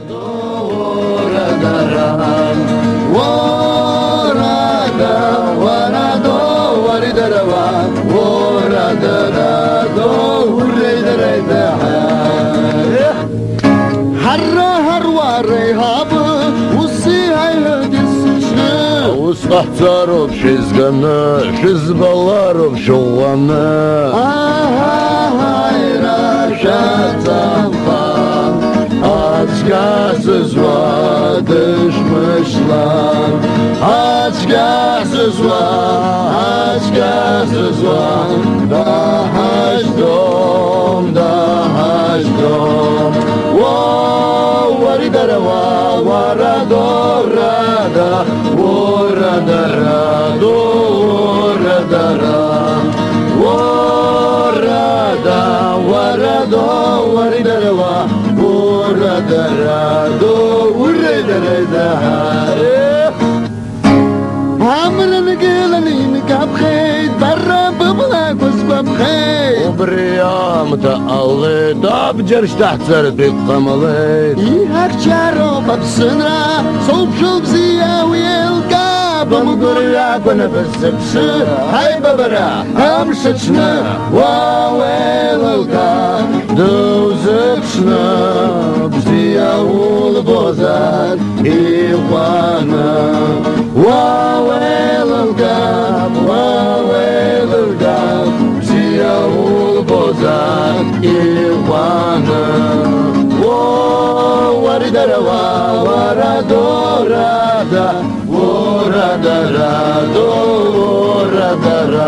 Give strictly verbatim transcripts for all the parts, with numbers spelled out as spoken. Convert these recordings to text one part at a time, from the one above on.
Usqahtarov şizgani, şizbalarov şoğlanı. Hayra şatampan, açgasız var düşmüşler. Açgasız var, açgasız var. Dahaşdom, dahaşdom. Wow, varidara wow, varadorada. Oradara, oradara, orada, orada, oradara, oradara, oradara. Hamrın geleni kapxeyt, barra bıblak usbabxeyt. Obriyam ta allı, dab jarş tahtzer bek qamalayt. İhak çaro babsınra, solpşul bziyawiye. Bamgurya kونفسبشي هاي ببرا همشتنا واويلka دوزبشنا بزياول بوزار إيوانا واويلka واويلka بزياول بوزار إيوانا وردرا وردورا Oradara, oradara,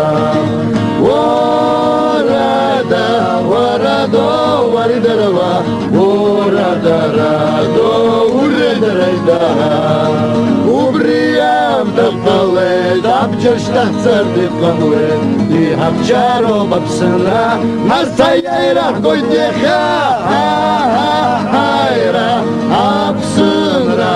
orada, orada, oradara, oradara, oradara. Ubriyam tabbalet, abjarsh tahtzer dipqamlet, di habjaro babsana, mastayra goydekha, hayra, absana.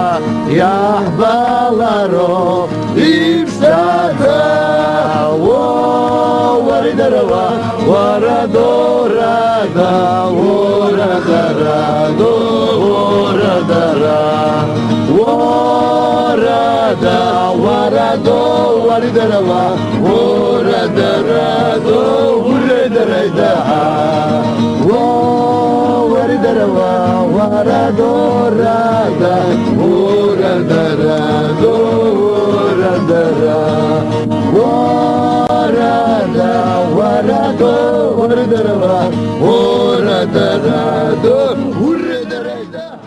Yahbalaro ibstada wo waridarawa waradorada oradara oradara orada warado waridarawa oradara oradara wo waridarawa waradorada oradara oradara orada warado oradara oradara oradara